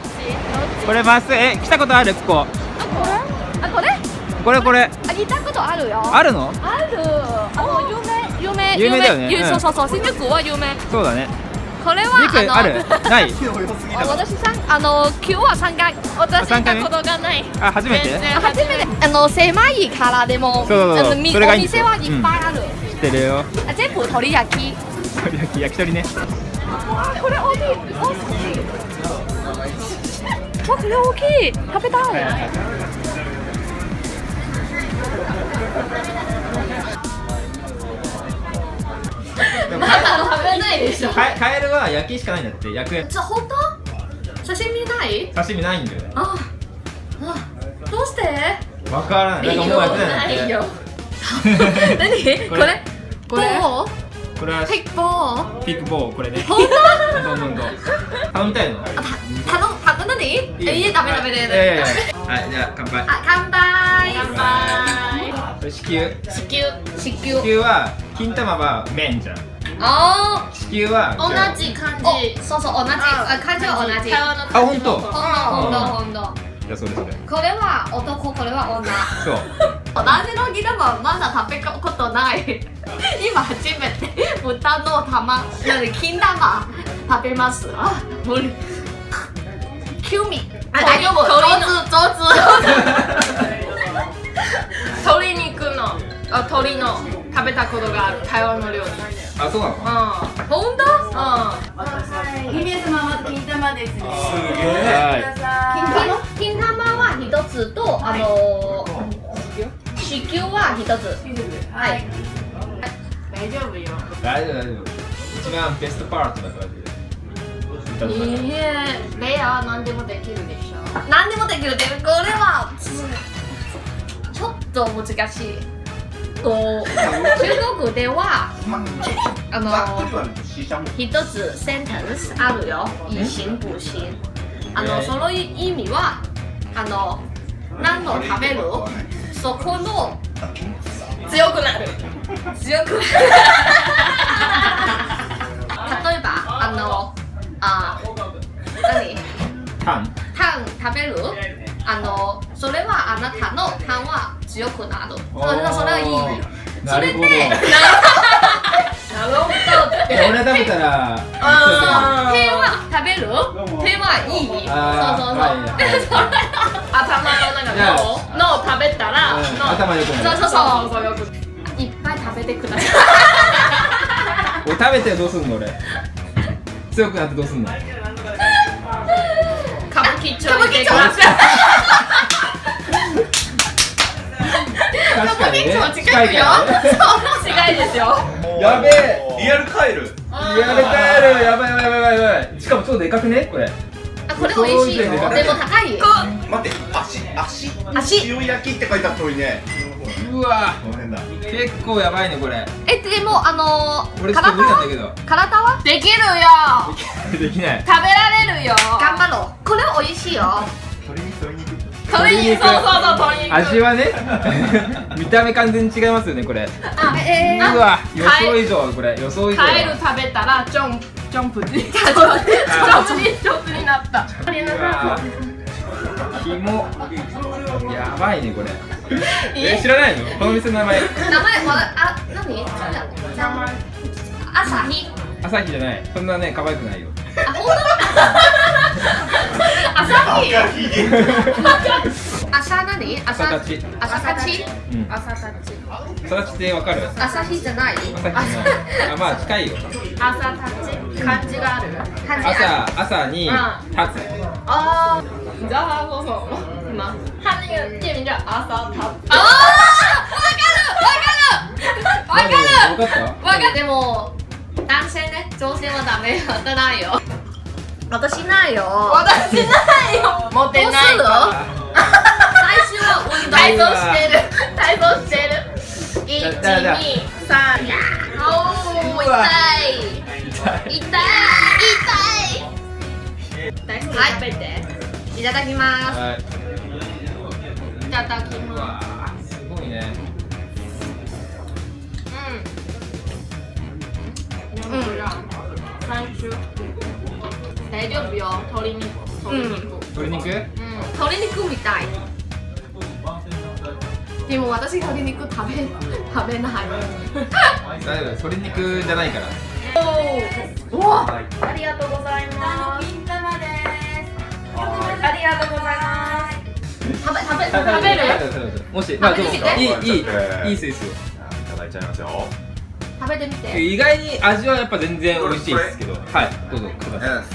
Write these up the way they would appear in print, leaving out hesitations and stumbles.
これまっすぐ来たことあるここ。 これこれ聞いたことあるよ。 あるの？ ある。有名だよね。 そうそう新宿は有名。 そうだね。 これはある？ない。 私今日は3回。私行ったことがない。 あ、初めて？ 初めて。狭いからでもお店はいっぱいある。 知ってるよ。 全部鶏焼き。 焼き鳥ね。 これ大きい。これ大きい。食べたい。まだ食べないでしょ。 カエルは焼きしかないんだって。焼くやつ。 本当？刺身ない？ 刺身ないんだよね。 どうして？ わからない。なんかもうやってないよ。何？これ？これはピックボー。これね。本当？ どんどん。頼みたいの？ 何？家ダメ。 はい、じゃあ乾杯。 乾杯。 子宮。 子宮は金玉は麺じゃん。子宮は同じ感じ。そう同じ感じは同じ。 本当。 ほんと。 じゃあそれ。 これは男、これは女。 そう。 私のギターはまだ食べたことない。今初めて豚の金玉食べます。無理。9味。大丈夫。上手。鶏肉の鶏の食べたことがある台湾の料理。 あ、そうなの？ 本当？ TBS ママ金玉ですね。 すげえ。 金玉は一つと子宮は一つ。はい。 大丈夫よ。 大丈夫。一番ベストパートだから。 レア何でもできるでしょ。何でもできるってこれはちょっと難しい。中国では一つセンテンスあるよ。以形補形。その意味は何の食べるそこの強くなる。例えばタン食べるそれはあなたのタンは強くなる。それはいい。それでなるほど。 俺食べたら手は食べる？手はいい。そう。頭の脳食べたら頭良くなる。 そう。いっぱい食べてください。 俺食べてどうすんの俺？強くなってどうすんの？ 歌舞伎町行ってください。 確かにね。 近いよ。近いですよ。 やべえ。 リアルカエル。 やばい。しかも超でかくねこれ。 これ美味しいよ。でも高い。 待って、足。塩焼きって書いてあった通りね。 うわ。結構やばいねこれ。 でも俺ちょっと無理なんだけど。 体はできるよ。 できない。 食べられるよ。頑張ろう。これ美味しいよ。鶏肉。そう鶏肉。 味はね。見た目完全に違いますよねこれ。うわ予想以上これ予想以上。 カエル食べたらジャンプになった。 ひもやばいねこれ。知らないの？この店の名前。 何？朝日。 朝日じゃない。そんなね可愛くないよ。 本当？朝日。朝何？ 朝立ち。 朝立ち。 朝立ちってわかる？ 朝日じゃない？ まあ近いよ。 朝立ち漢字がある。 朝に立つ。 你知道他说什么吗？他那个店名叫阿萨塔。 わかる。でも男性ね、女性はダメよ。ないよ。私ないよ。 持ってない。 最初は運動。 体操してる。1、2、3。 痛い。食べて。いただきます。 いただきます。 すごいね。 大丈夫よ、鶏肉。 鶏肉？ 鶏肉みたい。でも私鶏肉食べない。 大丈夫、鶏肉じゃないから。 おお。 ありがとうございます。 金玉です。 ありがとうございます。 食べる？ もし、まあどうぞ。いいスイスよ。 いただいちゃいますよ。 食べてみて。 意外に味はやっぱ全然美味しいですけど、はい、どうぞください。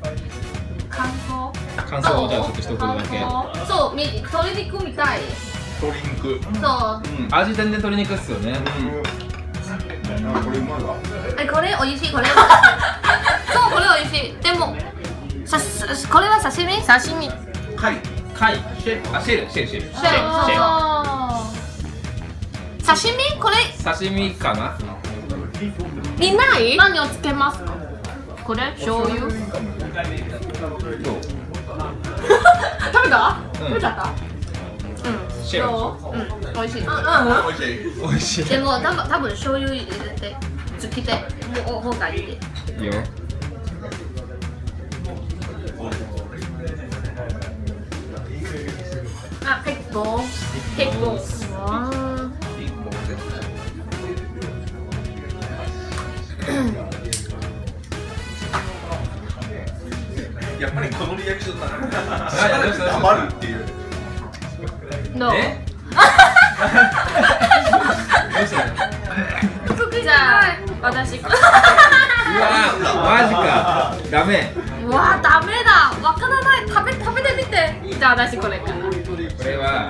感想をじゃあちょっと一言だけ。 そう、鶏肉みたい。 鶏肉。 そう。 味全然鶏肉っすよね。 これうまいわ。 これ美味しい、これ。そう、これ美味しい。でも、これは刺身？刺身。 貝、シェル。 刺身？これ。 刺身かな？ いない？ 何をつけますか？これ醤油？ どう？ 食べた？食べちゃった？ シェル。 美味しい。 美味しい。 でも多分醤油入れてつけてもうがいい。いいよ。あ、結構。 やっぱりこのリアクションだから黙るっていう。 どう？ じゃあ私。 うわマジか。ダメ。 うわダメだ。わからない。食べてみて。 じゃあ私これかな。 これは。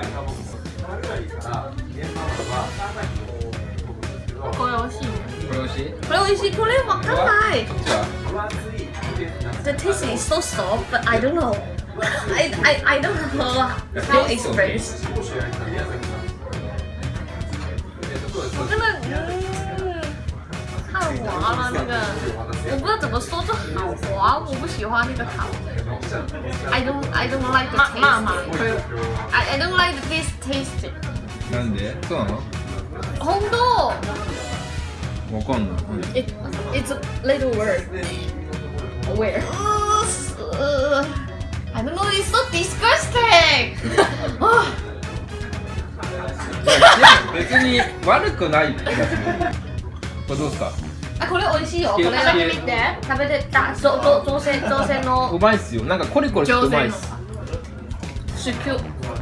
これ美味しい。 これ美味しい？ これ美味しい。これわかんない。The taste is so soft, but I don't know. I don't know how express. 看滑了那个，我不知道怎么说，就好滑，我不喜欢那个烤。I don't like the taste. まあ I don't like this taste. なんで？そうなの？ 本当。 わかんない。 It's a little weird. Where? I don't know. It's so disgusting. 別に悪くない気がする。これどうですか？ あ、これ美味しいよ。これ食べてみて。食べてた。造成の。 うまいっすよ。なんかコリコリしてうまいっす。 子宮。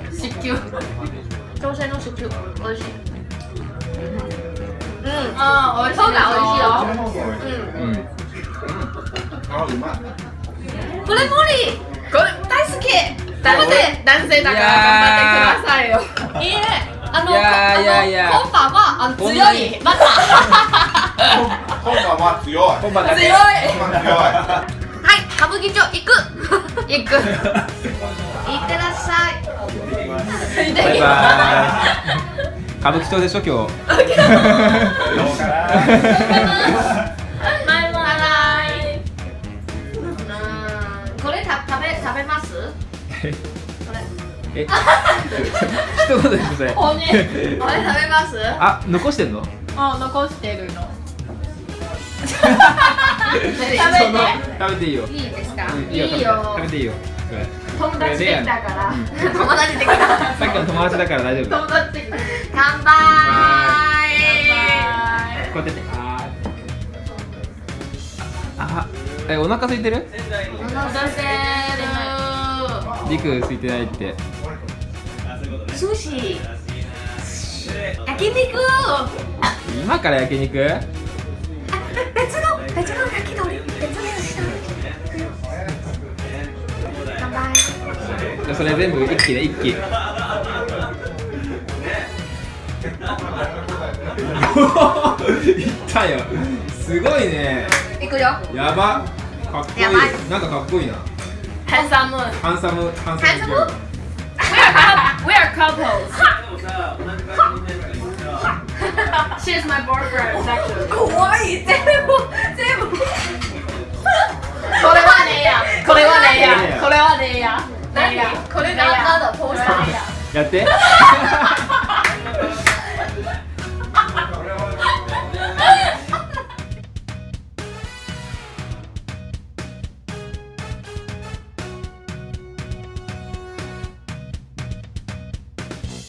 造成の子宮。美味しい。あ、美味しい。そうだ、美味しいよ。 あ、うまい。 これ無理。これ大好き。食べて。 男性だから頑張ってくださいよ。 いいね。コンパは強い。また。 コンパは強い。 強い。はい、歌舞伎町行く。いってらっしゃい。 バイバイ。歌舞伎町でしょ今日。 バイバイ。これ食べます？ 一言でください。 これ食べます？ あ、残してんの？ あ、残してるの。 食べていいよ。 いいですか？ いいよ。 食べていいよ。 友達できたから。 友達できた。 さっきの友達だから大丈夫。 友達できた。 乾杯。 こうやって。お腹空いてる？ お腹空いてる。 リク空いてないって。 寿司。焼肉。 今から焼肉？ 別の焼き鳥。乾杯。 じゃそれ全部一気で一気。いったよ。すごいね。 いくよ。 やば。かっこいい。なんかかっこいいな。 ハンサム。We are couples. She's my boyfriend. Actually. 怖い。全部。 これはねや。これはねや。 何？これなんだポーズ。 やって。